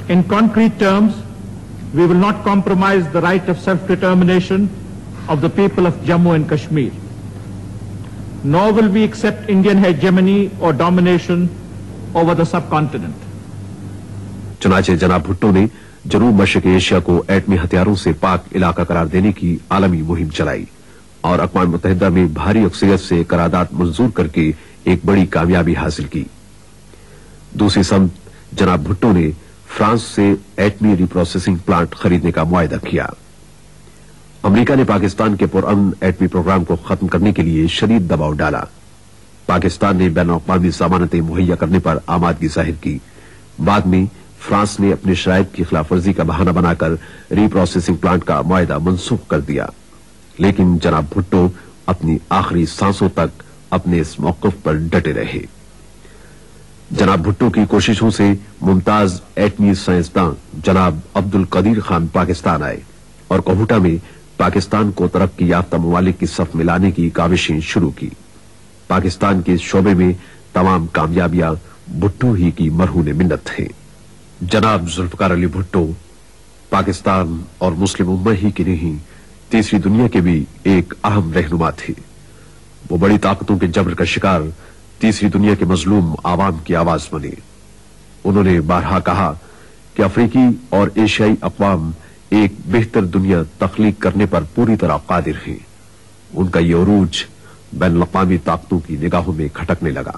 In concrete terms, we will not compromise the right of self-determination of the people of Jammu and Kashmir. Nor will we accept Indian hegemony or domination over the subcontinent. चुनाचे जनाब भुट्टो ने जनूब Mashrak Asia को एटमी हथियारों से पाक इलाका करार देने की आलमी मुहिम चलाई और अक़वाम मुत्तहिदा में भारी अक्सरियत से करारदाद मंजूर करके एक बड़ी कामयाबी हासिल की। दूसरी समत जनाब भुट्टो ने फ्रांस से एटमी रिप्रोसेसिंग प्लांट खरीदने का मुआहदा किया। अमेरिका ने पाकिस्तान के पुरअमन एटमी प्रोग्राम को खत्म करने के लिए शदीद दबाव डाला। पाकिस्तान ने बैन-अ-अक़वामी ज़मानतें मुहैया करने पर आमादगी जाहिर की। बाद में फ्रांस ने अपने शराइत की खिलाफवर्जी का बहाना बनाकर रिप्रोसेसिंग प्लांट का मुआहदा मनसूख कर दिया, लेकिन जनाब भुट्टो अपनी आखिरी सांसों तक अपने इस मौक़िफ़ पर डटे रहे। जनाब भुट्टो की कोशिशों से मुमताज एटमी साइंसदान जनाब अब्दुल कदीर खान पाकिस्तान आए और कोहूटा में पाकिस्तान को तरक्की याफ्ता ममालिक की सफ में लाने की काविशें शुरू की। पाकिस्तान के इस शोबे में तमाम कामयाबियां भुट्टो ही की मरहून मिन्नत हैं। जनाब जुल्फ़िकार अली भुट्टो पाकिस्तान और मुस्लिम उम्मा ही की नहीं, तीसरी दुनिया के भी एक अहम रहनुमा थे। वो बड़ी ताकतों के जबर का शिकार तीसरी दुनिया के मजलूम आवाम की आवाज बने। उन्होंने बारहा कहा कि अफ्रीकी और एशियाई अक़वाम एक बेहतर दुनिया तख्लीक करने पर पूरी तरह कादिर हैं। उनका ये उरूज बैन-अक़वामी ताकतों की निगाहों में खटकने लगा।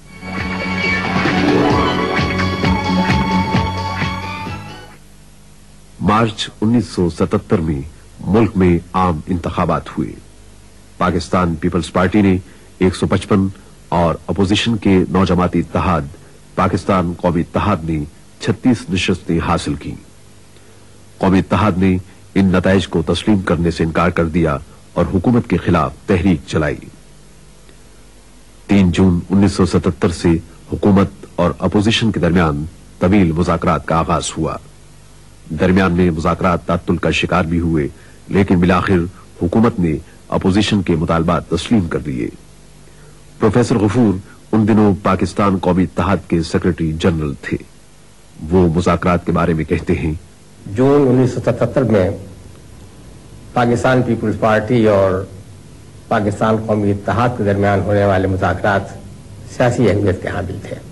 मार्च 1977 में मुल्क में आम इंतखाबात हुए। पाकिस्तान पीपल्स पार्टी ने 155 और अपोजिशन के नौजमाती इत्तेहाद पाकिस्तान कौमी इत्तेहाद ने 36 नशस्तें हासिल की। कौमी इत्तेहाद ने इन नताइज को तस्लीम करने से इनकार कर दिया और हुकूमत के खिलाफ तहरीक चलाई। 3 जून 1977 से हुकूमत और अपोजिशन के दरमियान तवील मुज़ाकरात का आगाज हुआ। दरमियान में मुज़ाकरात तात्तुल का शिकार भी हुए, लेकिन बिलाखिर हुकूमत ने अपोजिशन के मुतालबात तस्लीम कर दिए। प्रोफेसर गफूर उन दिनों पाकिस्तान कौमी इत्तेहाद के सेक्रेटरी जनरल थे। वो मुज़ाकरात के बारे में कहते हैं, जून 1977 में पाकिस्तान पीपल्स पार्टी और पाकिस्तान कौमी इत्तेहाद के दरमियान होने वाले मुज़ाकरात सियासी अहमियत के हामिल थे।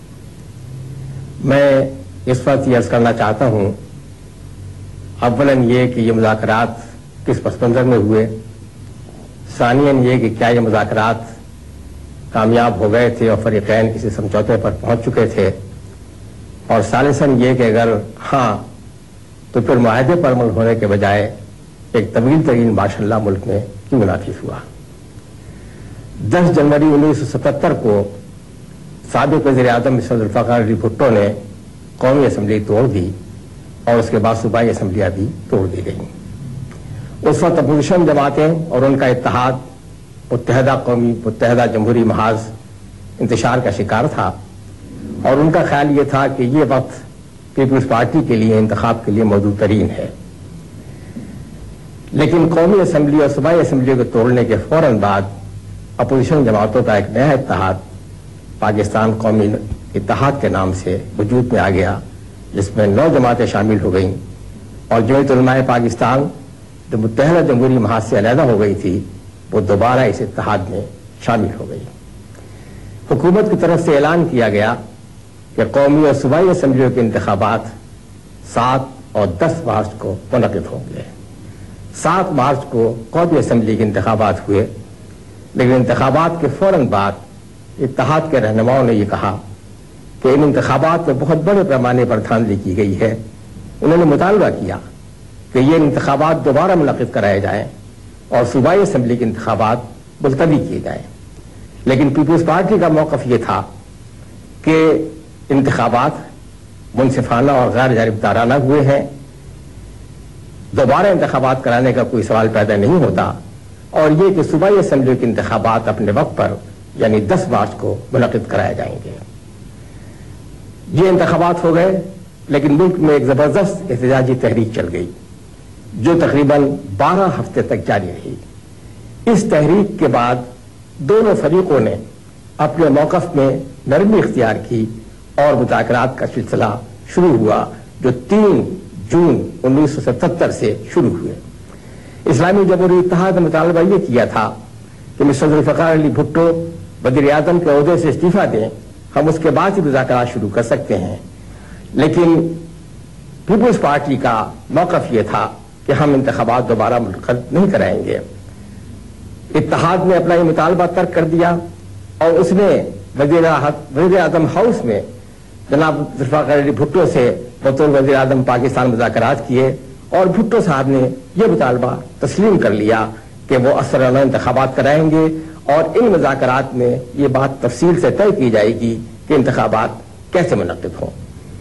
मैं इस वक्त ये अर्ज करना चाहता हूँ, अव्वलन ये कि ये मुज़ाकरात किस पस मंज़र में हुए, सानियन ये कि क्या ये मुज़ाकरात कामयाब हो गए थे और फरीक़ैन किसी समझौते पर पहुंच चुके थे, और सालिसन ये कि अगर हाँ तो फिर मुआहदे पर अमल होने के बजाय एक तवील तरीन मार्शल मुल्क में क्यों नाफिज हुआ। 10 जनवरी 1977 को साबिक़ वज़ीर-ए-आज़म मिस्टर जुल्फ़िकार अली भुट्टो ने कौमी असम्बली तोड़ दी और उसके बाद सूबाई असम्बलियाँ भी तोड़ दी गई। उस वक्त अपोजिशन जमातें और उनका इत्तेहाद मुत्तहदा जमहूरी महाज इंतशार का शिकार था और उनका ख्याल ये था कि ये वक्त पीपल्स पार्टी के लिए इंतखाब के लिए मौजूद तरीन है। लेकिन कौमी असम्बली और सूबाई असम्बली को तोड़ने के फौरन बाद अपोजिशन जमातों का एक नया इत्तेहाद पाकिस्तान कौमी इत्तेहाद के नाम से वजूद में आ गया, जिसमें 9 जमातें शामिल हो गईं और जमीयत उलमाए पाकिस्तान जो मुत्तहदा जमहूरी महाज से अलहदा हो गई थी, वो दोबारा इस इत्तेहाद में शामिल हो गई। हुकूमत की तरफ से ऐलान किया गया कि कौमी और सूबाई असम्बलियों के इंतखाबात 7 और 10 मार्च को मुनक़िद होंगे। 7 मार्च को कौमी असम्बली के इंतखाबात हुए, लेकिन इंतखाबात के फौरन बाद इत्तेहाद के रहनुमाओं ने यह कहा कि इन इंतखाबात में बहुत बड़े पैमाने पर धांधली की गई है। उन्होंने मुतालबा किया कि ये इंतखाबात दोबारा मुनक़िद कराए जाएं और सूबाई असम्बली के इंतखाबात मुलतवी किए जाएं। लेकिन पीपल्स पार्टी का मौक़िफ़ ये था कि इंतखाबात मुनसिफाना और गैर जानिबदाराना हुए हैं, दोबारा इंतखाबात कराने का कोई सवाल पैदा नहीं होता, और ये कि सूबाई असम्बली के इंतखाबात अपने वक्त पर यानी 10 मार्च को मुनक़िद कराए जाएंगे। ये इंतखाबात हो गए, लेकिन मुल्क में एक ज़बरदस्त एहतजाजी तहरीक चल गई जो तकरीबन 12 हफ्ते तक जारी रही। इस तहरीक के बाद दोनों फरीकों ने अपने मौक़िफ़ में नरमी इख्तियार की और मुज़ाकरात का सिलसिला शुरू हुआ, जो 3 जून 1977 से शुरू हुए। इस्लामी जमहूरी इत्तेहाद ने मुतालबा ये किया था कि मिस्टर जुल्फ़िकार अली भुट्टो वज़ीर आज़म के ओहदे से इस्तीफा दें, हम उसके बाद ही मुज़ाकरात शुरू कर सकते हैं। लेकिन पीपुल्स पार्टी का मौक़िफ़ ये था कि हम इंतख़ाबात दोबारा मुनक़िद नहीं कराएंगे। इत्तेहाद ने अपना ये मुतालबा तर्क कर दिया और उसने वज़ीर आज़म हाउस में जनाब जुल्फ़िकार अली भुट्टो से बतौर वज़ीर आज़म पाकिस्तान मुज़ाकरात किए और भुट्टो साहब ने यह मुतालबा तस्लीम कर लिया कि वो असराना इंतख़ाबात कराएंगे और इन मुज़ाकरात में ये बात तफसील से तय की जाएगी कि इंतख़ाबात कैसे मुनक़िद हों।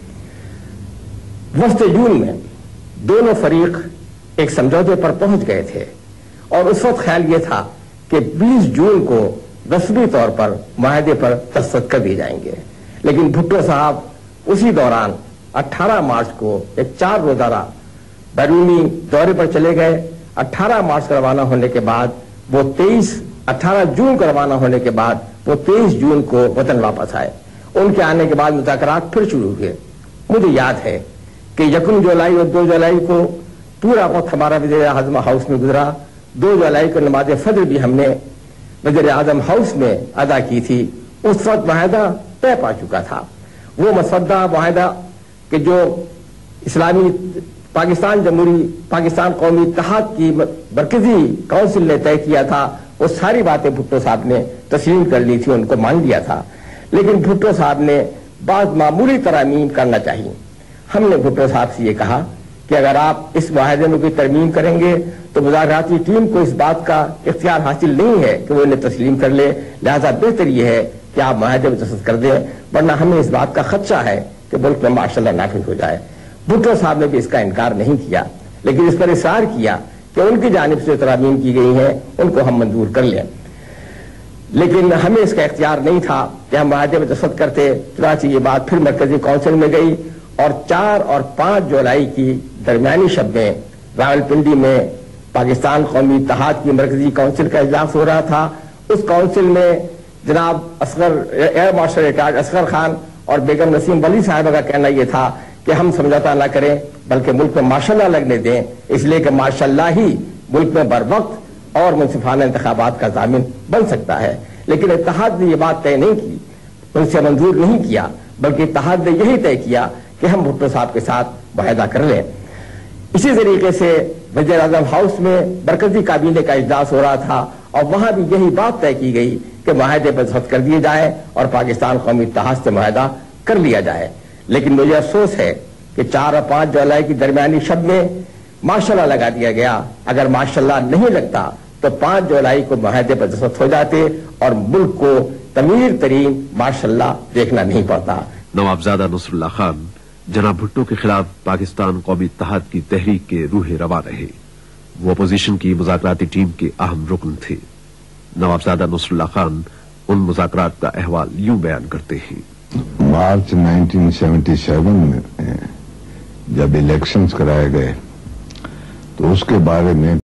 वस्त जून में दोनों फरीक एक समझौते पर पहुंच गए थे और उस वक्त ख्याल ये था कि 20 जून को रस्मी तौर पर मुआहदे पर दस्तखत कर दिए जाएंगे। लेकिन भुट्टो साहब उसी दौरान 18 मार्च को एक 4 रोज़ाना बैरूनी दौरे पर चले गए। 18 मार्च को रवाना होने के बाद वो 18 जून को रवाना होने के बाद वो 23 जून को वतन वापस आए। उनके आने के बाद मुज़ाकरात फिर शुरू हुए। मुझे याद है कि 1 जुलाई और 2 जुलाई को पूरा वक्त हमारा वज़ीर आज़म हाउस में गुजरा। 2 जुलाई को नमाज फजर भी हमने वज़ीर आज़म हाउस में अदा की थी। उस वक्त मुआहदा तय पा चुका था। वो मसवदा मुआहदा कि जो इस्लामी पाकिस्तान कौमी इत्तेहाद की मरकजी काउंसिल ने तय किया था, वो सारी बातें भुट्टो साहब ने तस्लीम कर ली थी, उनको मान लिया था। लेकिन भुट्टो साहब ने बाद मामूली तरमीम करना चाहिए। हमने भुट्टो साहब से ये कहा कि अगर आप इस मुआहदे में कोई तरमीम करेंगे तो मुज़ाकराती टीम को इस बात का इख्तियार हासिल नहीं है कि वो इन्हें तस्लीम कर ले, लिहाजा बेहतर ये है कि आप मुआहदे में दस्तखत कर दें, वरना हमें इस बात का खदशा है कि मुल्क में माशाअल्लाह नाफिज हो जाए। भुट्टो साहब ने भी इसका इनकार नहीं किया, लेकिन इस पर इसार किया कि उनकी जानिब से तरमीम की गई है उनको हम मंजूर कर लें। लेकिन हमें इसका इख्तियार नहीं था कि हम मुआहदे में दस्तखत करते। चुनांचे ये बात फिर मरकजी काउंसिल में गई और 4 और 5 जुलाई की दरमियानी शब में रावलपिंडी में पाकिस्तान कौमी इत्तेहाद की मरकजी काउंसिल का इजलास हो रहा था। उस काउंसिल में जनाब air marshal retired Asghar Khan और बेगम नसीम वली साहब का कहना यह था कि हम समझौता न करें बल्कि मुल्क में माशाअल्लाह लगने दें, इसलिए कि माशाअल्लाह ही मुल्क में बर वक्त और मुनसिफाना इंतखाबात का जामिन बन सकता है। लेकिन इत्तेहाद ने यह बात तय नहीं की, उनसे मंजूर नहीं किया, बल्कि इत्तेहाद ने यही तय किया कि हम भुट्टो साहब के साथ मुआहदा कर लें। इसी तरीके से वज़ीर आज़म हाउस में मरकजी काबीने का इजलास हो रहा था और वहां भी यही बात तय की गई कि मुआहदे पर दस्तखत कर दिए जाए और पाकिस्तान कौमी इत्तेहाद से मुआहदा कर लिया जाए। लेकिन मुझे अफसोस है कि 4 और 5 जुलाई की दरमियानी शब में माशाअल्लाह लगा दिया गया। अगर माशाअल्लाह नहीं लगता तो 5 जुलाई को मुआहदे पर दस्तखत हो जाते और मुल्क को तमीर तरीन माशाअल्लाह देखना नहीं पड़ता। नवाबजादा नसरुल्लाह खान जनाब भुट्टो के खिलाफ पाकिस्तान कौमी इत्तेहाद की तहरीक के रूहे रवा रहे। वो अपोजिशन की मुज़ाकराती टीम के अहम रुकन थे। नवाबजादा नसरुल्लाह खान उन मुज़ाकरात का अहवाल यूं बयान करते हैं। मार्च 1977 में जब इलेक्शंस कराए गए तो उसके बारे में